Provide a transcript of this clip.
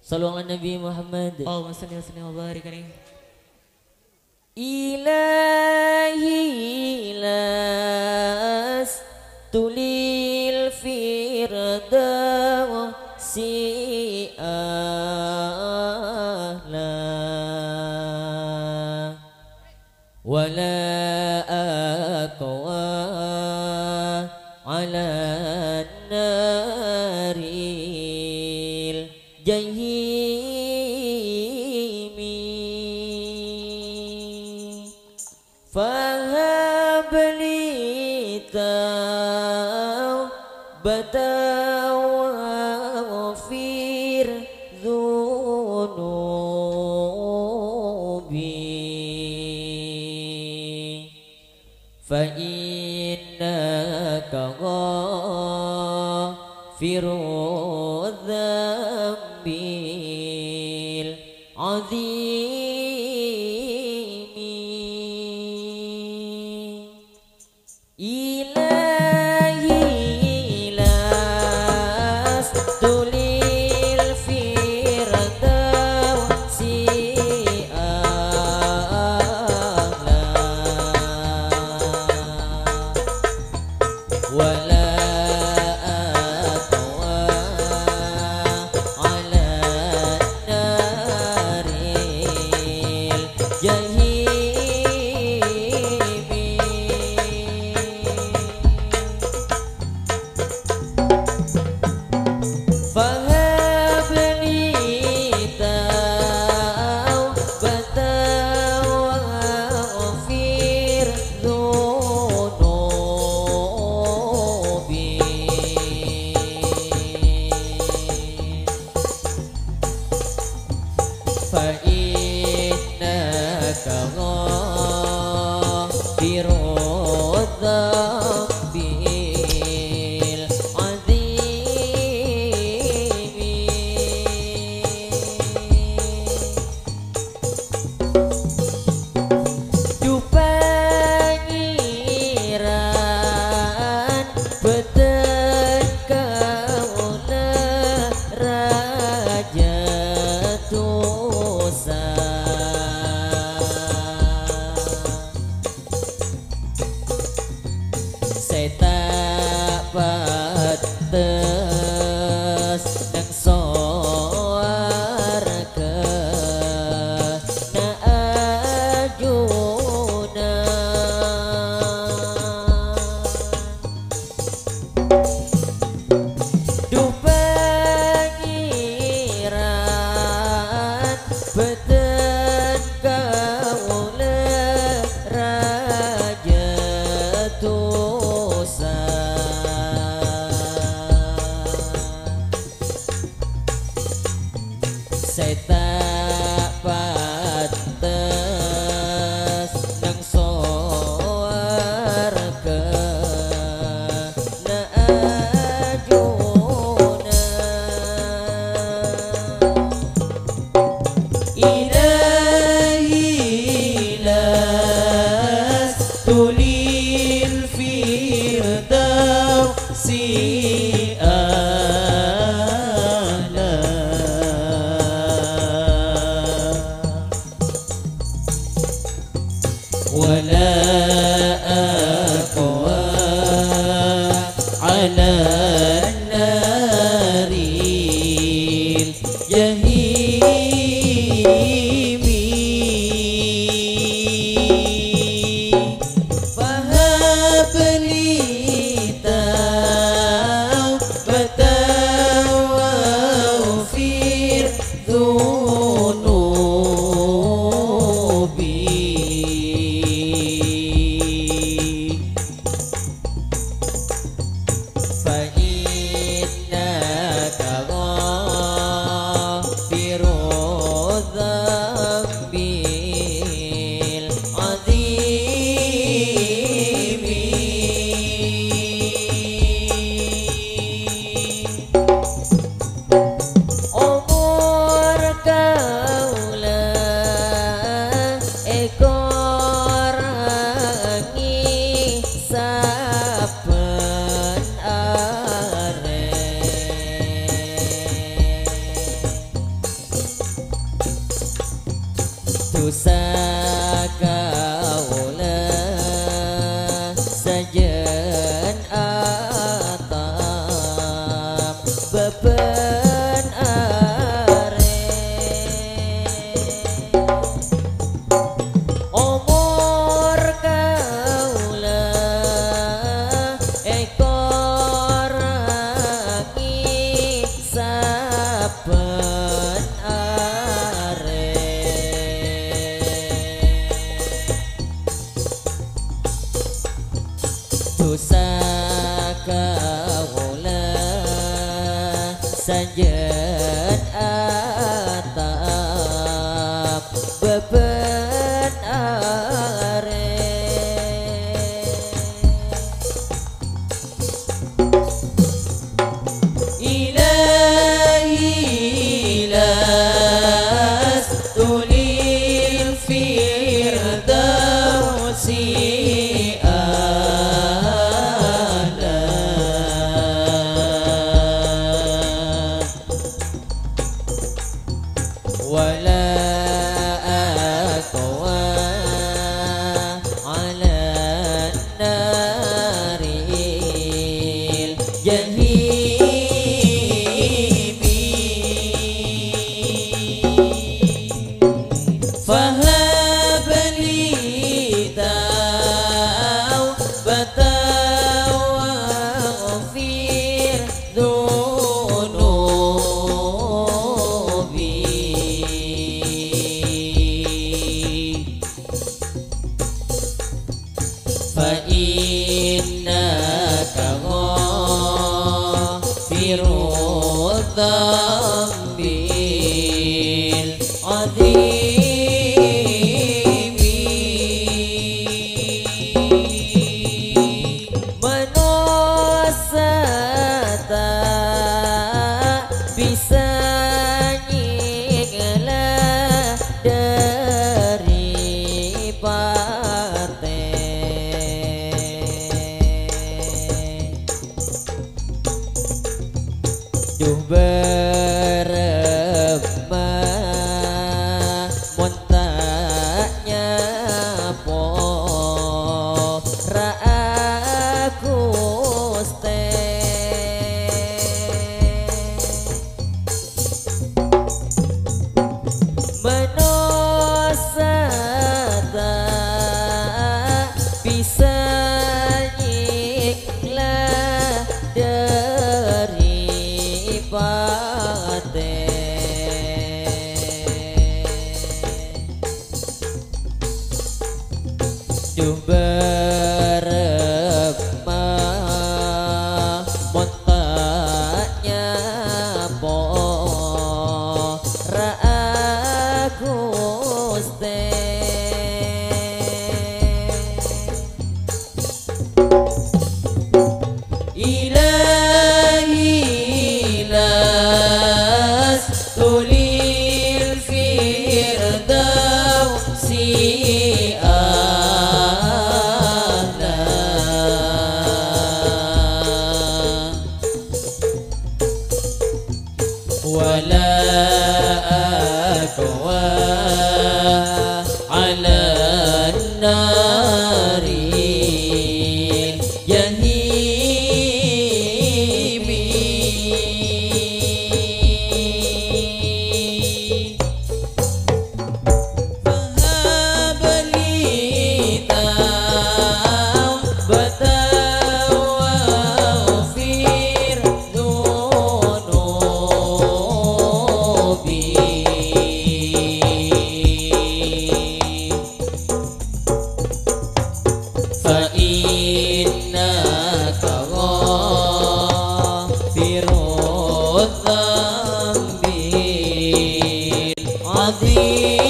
Sallu ala Nabi Muhammad. Allahumma salli wa sallim wa barik alaihi. Ilahi las tulil firdausi ahla wala aqwa ala naril jahimi fahabli taubatan waghfir dhunubi fa innaka ghafiru dzambil azimi ilahi las tulil firdausi a'la wala aqwa ala naril jahimi fahabli taubatan waghfir dhunubi fa innaka ghafiru dzambil azimi Du pangeran beten kaula raja dosa Seta bates nang soarga na ajuna Du pangeran beten kaula raja dosa Seta bates nang soarga na ajuna ilahi las tulil firdausi a'la wala aqwa ala naril jahimi fahabli taubatan waghfir dhunubi fa sajen atap beban are umur kaula ekor rangi saben are dosa kaula sajen atap beban are ilahi las tulil firdausi wala aqwa ala naril jahimi fahab li tawbatan waghfir fa innaka ghafirud dzambil azimi manusia tak bisa nyinglah dari duh beremah montanya po ra'akuste manusia tak bisa nyinglah dari duh beremah montanya po ra'akuste ilahi las tulil firdausi wala aqwa ala naril jahimi fahab li tawbatan waghfir dzunubi fa innaka ghafirud dzambil azim